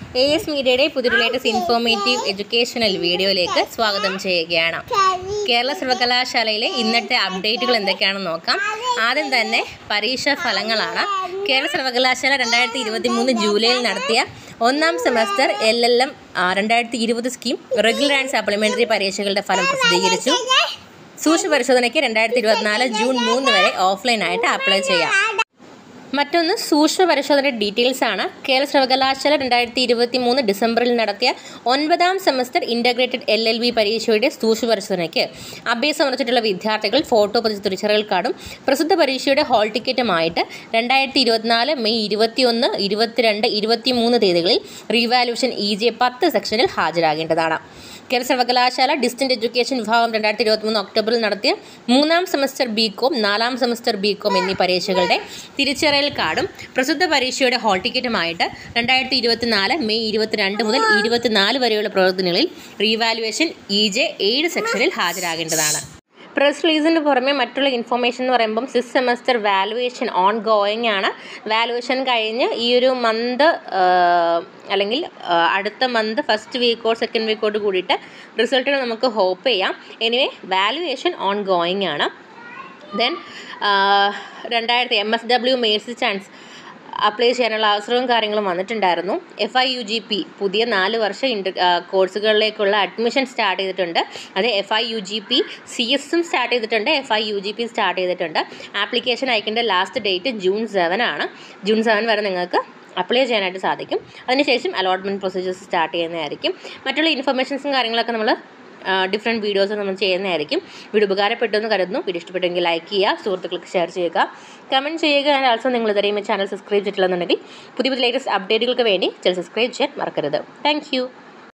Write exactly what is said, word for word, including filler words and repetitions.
A S മീഡിയയുടെ പുതിയ latest informative educational വീഡിയോയിലേക്ക് സ്വാഗതം ചെയ്യുകയാണ്. കേരള സർവകലാശാലയിലെ ഇന്നത്തെ അപ്ഡേറ്റുകൾ എന്തൊക്കെയാണെന്ന് നോക്കാം. ആദ്യം തന്നെ പരീക്ഷാ ഫലങ്ങളാണ്. കേരള സർവകലാശാല രണ്ടായിരത്തി ഇരുപത്തി മൂന്ന് ജൂലൈയിൽ നടത്തിയ ഒന്നാം സെമസ്റ്റർ എൽ എൽ എം രണ്ടായിരത്തി ഇരുപത് സ്കീം റെഗുലർ ആൻഡ് സപ്ലിമെൻ്ററി പരീക്ഷകളുടെ ഫലം പ്രസിദ്ധീകരിച്ചു. സൂക്ഷ്മ പരിശോധനയ്ക്ക് രണ്ടായിരത്തി ഇരുപത്തിനാല് ജൂൺ മൂന്ന് വരെ ഓഫ്ലൈനായിട്ട് അപ്ലൈ ചെയ്യാം. മറ്റൊന്ന് സൂക്ഷ്മ പരിശോധനയുടെ ഡീറ്റെയിൽസ് ആണ്. കേരള സർവകലാശാല രണ്ടായിരത്തി ഇരുപത്തി മൂന്ന് ഡിസംബറിൽ നടത്തിയ ഒൻപതാം semester integrated L L B പരീക്ഷയുടെ സൂക്ഷ്മ പരിശോധനയ്ക്ക് അഭ്യാസം സമർപ്പിച്ചിട്ടുള്ള വിദ്യാർത്ഥികൾ ഫോട്ടോ പതിച്ച തിരിച്ചറിയൽ കാർഡും പ്രസിദ്ധ പരീക്ഷയുടെ ഹാൾ ടിക്കറ്റുമായിട്ട് രണ്ടായിരത്തി ഇരുപത്തിനാല് മെയ് ഇരുപത്തിയൊന്ന് ഇരുപത്തിരണ്ട് ഇരുപത്തി മൂന്ന് തീയതികളിൽ റീവാലുവേഷൻ ഇ ജെ പത്ത് സെക്ഷനിൽ ഹാജരാകേണ്ടതാണ്. കേരള സർവകലാശാല ഡിസ്റ്റന്റ് എഡ്യൂക്കേഷൻ വിഭാഗം രണ്ടായിരത്തി ഇരുപത്തി മൂന്ന് ഒക്ടോബറിൽ നടത്തിയ മൂന്നാം സെമസ്റ്റർ ബി കോം നാലാം സെമസ്റ്റർ ബി കോം എന്നീ പരീക്ഷകളുടെ തിരിച്ചറിയൽ കാർഡും പ്രസിദ്ധ പരീക്ഷയുടെ ഹാൾ ടിക്കറ്റുമായിട്ട് രണ്ടായിരത്തി ഇരുപത്തിനാല് മെയ് ഇരുപത്തിരണ്ട് മുതൽ ഇരുപത്തിനാല് വരെയുള്ള പ്രവർത്തനങ്ങളിൽ റീവാലുവേഷൻ ഇ ജെ ഏഴ് സെക്ഷനിൽ ഹാജരാകേണ്ടതാണ്. പ്രസ് റിലീസിന് പുറമെ മറ്റുള്ള ഇൻഫോർമേഷൻ എന്ന് പറയുമ്പം six semester valuation ongoing ആണ്. വാലുവേഷൻ കഴിഞ്ഞ് ഈ ഒരു മന്ത് അല്ലെങ്കിൽ അടുത്ത മന്ത് ഫസ്റ്റ് വീക്കോ സെക്കൻഡ് വീക്കോട് കൂടിയിട്ട് റിസൾട്ടുകൾ നമുക്ക് ഹോപ്പ് ചെയ്യാം. എനിവേ വാലുവേഷൻ ഓൺ ഗോയിങ് ആണ്. ദെൻ രണ്ടായിരത്തി M S W mains chance apply ചെയ്യാനുള്ള അവസരവും കാര്യങ്ങളും വന്നിട്ടുണ്ടായിരുന്നു. F I U G P പുതിയ നാല് വർഷ ഇൻ്റർ കോഴ്സുകളിലേക്കുള്ള അഡ്മിഷൻ സ്റ്റാർട്ട് ചെയ്തിട്ടുണ്ട്. അത് F I U G P C എസും സ്റ്റാർട്ട് ചെയ്തിട്ടുണ്ട്, F I U G P start ചെയ്തിട്ടുണ്ട്. ആപ്ലിക്കേഷൻ അയക്കേണ്ട ലാസ്റ്റ് ഡേറ്റ് ജൂൺ സെവൻ ആണ്. ജൂൺ സെവൻ വരെ നിങ്ങൾക്ക് അപ്ലൈ ചെയ്യാനായിട്ട് സാധിക്കും. അതിനുശേഷം അലോട്ട്മെൻറ്റ് പ്രൊസീജിയേഴ്സ് സ്റ്റാർട്ട് ചെയ്യുന്നതായിരിക്കും. മറ്റുള്ള ഇൻഫർമേഷൻസും കാര്യങ്ങളൊക്കെ നമ്മൾ ഡിഫറെൻറ്റ് വീഡിയോസ് നമ്മൾ ചെയ്യുന്നതായിരിക്കും. വീഡിയോ ഉപകാരപ്പെട്ടു എന്ന് കരുതുന്നു. വീഡിയോ ഇഷ്ടപ്പെട്ടെങ്കിൽ ലൈക്ക് ചെയ്യുക, സുഹൃത്തുക്കൾക്ക് ഷെയർ ചെയ്യുക, കമൻറ്റ് ചെയ്യുക. ആൻഡ് ആൾസോ നിങ്ങൾ ഇതുവരെയും ചാനൽ സബ്സ്ക്രൈബ് ചെയ്തിട്ടില്ലെന്നുണ്ടെങ്കിൽ പുതിയ പുതിയ ലേറ്റസ്റ്റ് അപ്ഡേറ്റുകൾക്ക് വേണ്ടി ചാനൽ സബ്സ്ക്രൈബ് ചെയ്യാൻ മറക്കരുത്. Thank U.